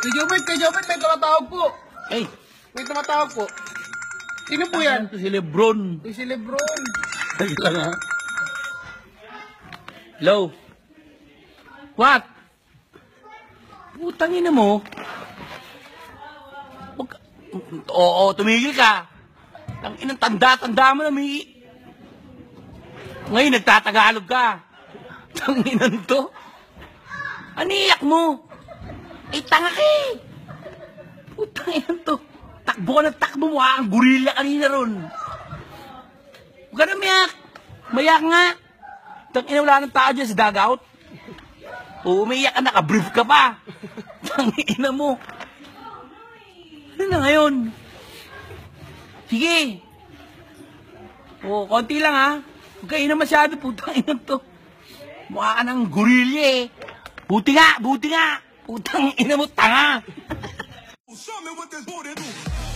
Kay Jobert, may tumatawag po. Ay, May tumatawag po. Sino po yan? ito si Lebron. Si Lebron. Dali lang ha. Hello? What? Putang ina mo. Oo, tumigil ka. Ang inang tanda-tanda mo na may... Ngayon, nagtatagalog ka. Tanginan to. Aniyak mo. Ay, tanga ka eh. Putang ina to. Takbo ka ng takbo mo ha. Ang gorilla kanina ron. Huwag ka na mayak. Mayak nga. Tangina, wala ng tao dyan sa dugout. Oo, umiyak ka, nakabrief ka pa. Tangina mo. Ano na ngayon? Sige. Oo, konti lang ha. Huwag kayo na masyado, putang ina to. Mukha ka ng gorilla eh. Buti nga, buti nga. Putang ina mo, tanga. Show me what this booty do.